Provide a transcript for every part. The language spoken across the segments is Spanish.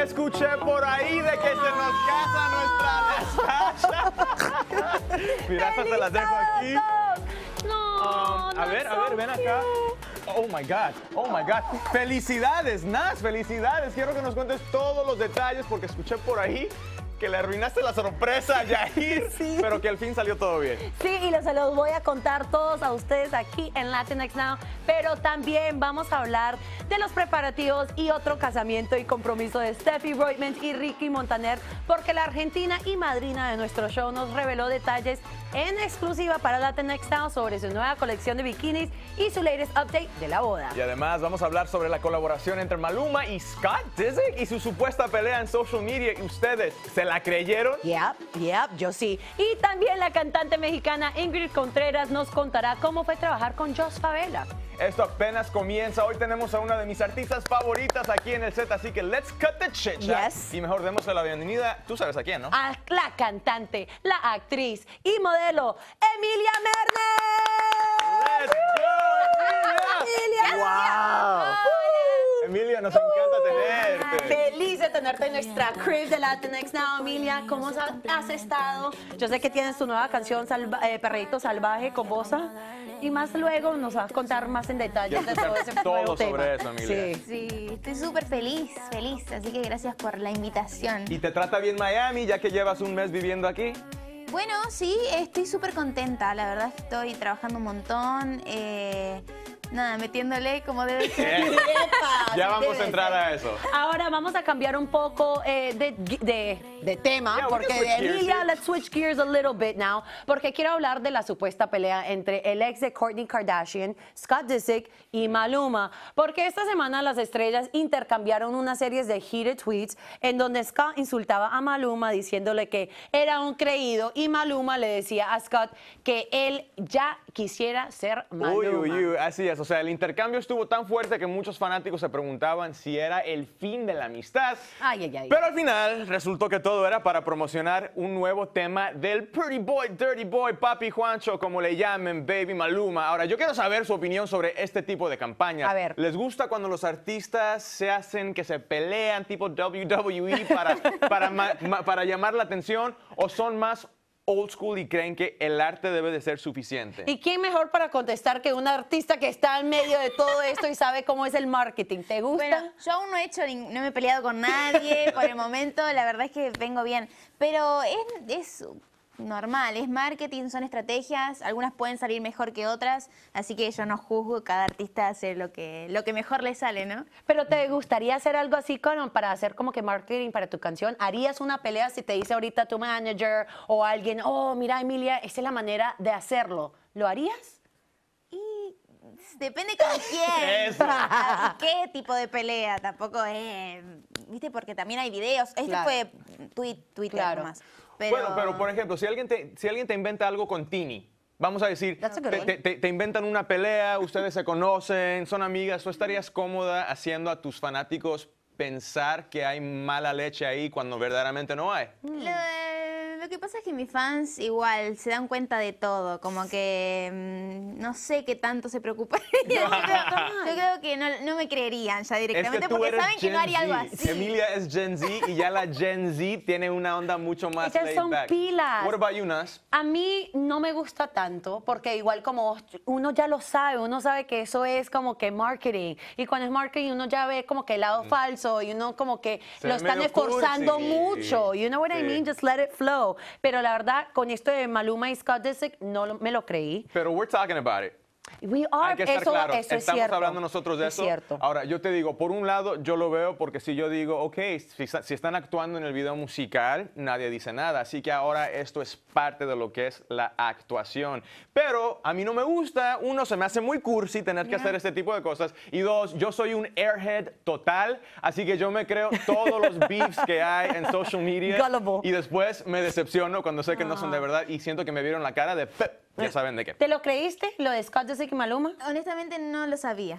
Escuché por ahí de que se nos casa nuestra Natasha. Mira, hasta te las dejo aquí. No, A ver, ven acá. Oh my God. Felicidades, Nas, felicidades. Quiero que nos cuentes todos los detalles porque escuché por ahí que le arruinaste la sorpresa a Yair, Sí. pero que al fin salió todo bien. Sí, y se los voy a contar todos a ustedes aquí en Latinx Now, pero también vamos a hablar de los preparativos y otro casamiento y compromiso de Steffi Reutemann y Ricky Montaner, porque la argentina y madrina de nuestro show nos reveló detalles en exclusiva para Latinx Now sobre su nueva colección de bikinis y su latest update de la boda. Y además vamos a hablar sobre la colaboración entre Maluma y Scott Disick y su supuesta pelea en social media. ¿Y ustedes se la creyeron? Yep, yo sí. Y también la cantante mexicana Ingrid Contreras nos contará cómo fue trabajar con Jos Favela. Esto apenas comienza. Hoy tenemos a una de mis artistas favoritas aquí en el set, así que let's cut the chit chat. Yes. Y mejor démosle la bienvenida, tú sabes a quién, ¿no? A la cantante, la actriz y modelo Emilia Mernes. ¡Let's go, Emilia! ¡Wow! Emilia, nos encanta tenerte. Feliz de tenerte en nuestra crib de Latinx Now, Emilia. ¿Cómo has estado? Yo sé que tienes tu nueva canción, Perreíto Salvaje, con Bosa. Y más luego nos vas a contar más en detalle de todo ese Todo nuevo tema. sobre eso, Emilia. Sí. Sí, estoy súper feliz, así que gracias por la invitación. ¿Y te trata bien Miami, ya que llevas un mes viviendo aquí? Bueno, sí, estoy súper contenta, la verdad es que estoy trabajando un montón, nada, metiéndole como debe ser. Ya vamos a entrar a eso. Ahora vamos a cambiar un poco de tema, Yeah, we porque can switch de gears Emilia, here. let's switch gears a little bit now, porque quiero hablar de la supuesta pelea entre el ex de Kourtney Kardashian, Scott Disick, y Maluma, porque esta semana las estrellas intercambiaron una serie de heated tweets en donde Scott insultaba a Maluma diciéndole que era un creído y Maluma le decía a Scott que él ya quisiera ser Maluma. Uy, así es. O sea, el intercambio estuvo tan fuerte que muchos fanáticos se preguntaban si era el fin de la amistad. Ay. Pero al final resultó que todo era para promocionar un nuevo tema del Pretty Boy, Dirty Boy, Papi Juancho, como le llamen, Baby Maluma. Ahora, yo quiero saber su opinión sobre este tipo de campañas. A ver. ¿Les gusta cuando los artistas se hacen que se pelean tipo WWE para llamar la atención o son más old school y creen que el arte debe de ser suficiente? ¿Y quién mejor para contestar que un artista que está en medio de todo esto y sabe cómo es el marketing? ¿Te gusta? Bueno, yo aún no no me he peleado con nadie por el momento, la verdad es que vengo bien, pero es normal, es marketing, son estrategias, algunas pueden salir mejor que otras, así que yo no juzgo, cada artista hace lo que mejor le sale, ¿no? ¿Pero te gustaría hacer algo así para hacer como que marketing para tu canción? ¿Harías una pelea si te dice ahorita tu manager o alguien, oh, mira, Emilia, esa es la manera de hacerlo? ¿Lo harías? Y depende con quién, Eso. y qué tipo de pelea, tampoco es, viste, porque también hay videos, este Claro. fue Twitter Claro. nomás. Pero, Bueno, pero por ejemplo, si alguien te inventa algo con Tini, vamos a decir, That's a good one. te inventan una pelea, ustedes se conocen, son amigas, ¿tú estarías cómoda haciendo a tus fanáticos pensar que hay mala leche ahí cuando verdaderamente no hay? Lo que pasa es que mis fans igual se dan cuenta de todo, como que no sé qué tanto se preocupan. Yo creo que no me creerían ya directamente tú porque eres saben que no haría algo Gen Z. así. Emilia es Gen Z y ya la Gen Z tiene una onda mucho más Ellas laid son back. pilas. What about you, Nas? A mí no me gusta tanto porque igual como uno ya lo sabe, uno sabe que eso es como que marketing y cuando es marketing uno ya ve como que el lado falso y uno como que Se lo ve están medio esforzando cursi. mucho, you know what I Sí. mean, just let it flow. Pero la verdad con esto de Maluma y Scott Disick me lo creí. Pero we're talking about it. We are, Hay que estar claros, eso es estamos cierto. hablando nosotros de Es eso. cierto. Ahora, yo te digo, por un lado, yo lo veo porque si yo digo, ok, si están actuando en el video musical, nadie dice nada. Así que ahora esto es parte de lo que es la actuación. Pero a mí no me gusta, uno, se me hace muy cursi tener que hacer este tipo de cosas. Y dos, yo soy un airhead total, así que yo me creo todos los beefs que hay en social media. Gullible. Y después me decepciono cuando sé que no son de verdad y siento que me vieron la cara de... Ya saben de qué. ¿Te lo creíste, lo de Scott Disick y Maluma? Honestamente no lo sabía.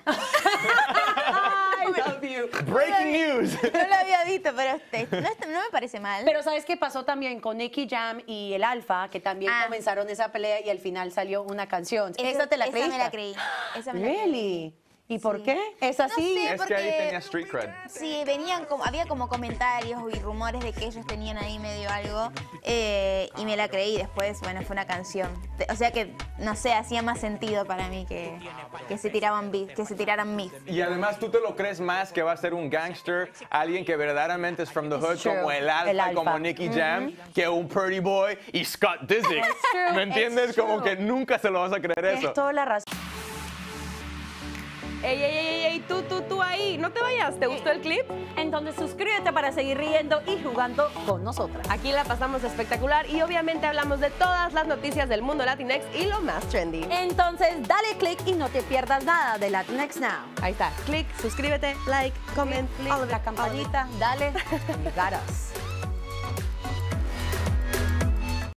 I love you. Breaking news. No lo había visto, pero no me parece mal. Pero ¿sabes qué pasó también con Nicky Jam y el Alfa? Que también Ah. comenzaron esa pelea y al final salió una canción. ¿Esa te la creíste? Esa me la creí. Esa me la creí. Really? ¿Y por Sí. qué? ¿Es así? No sé, Es que ahí porque- tenía street cred. Sí, había como comentarios y rumores de que ellos tenían ahí medio algo y me la creí después, bueno, fue una canción. O sea que, no sé, hacía más sentido para mí que se tiraran beef. Y además tú te lo crees más que va a ser un gangster, alguien que verdaderamente es from the hood, true. como el El Alfa, Alfa. como Nicky Jam, que un Pretty Boy y Scott Disick. ¿Me entiendes? It's Como true. que nunca se lo vas a creer eso. Es toda la razón. Ey, tú ahí, no te vayas, ¿te gustó el clip? Entonces suscríbete para seguir riendo y jugando con nosotras. Aquí la pasamos espectacular y obviamente hablamos de todas las noticias del mundo Latinx y lo más trendy. Entonces dale click y no te pierdas nada de Latinx Now. Ahí está, click, suscríbete, like, comment, all of La it, all of it. campanita, dale. You got us.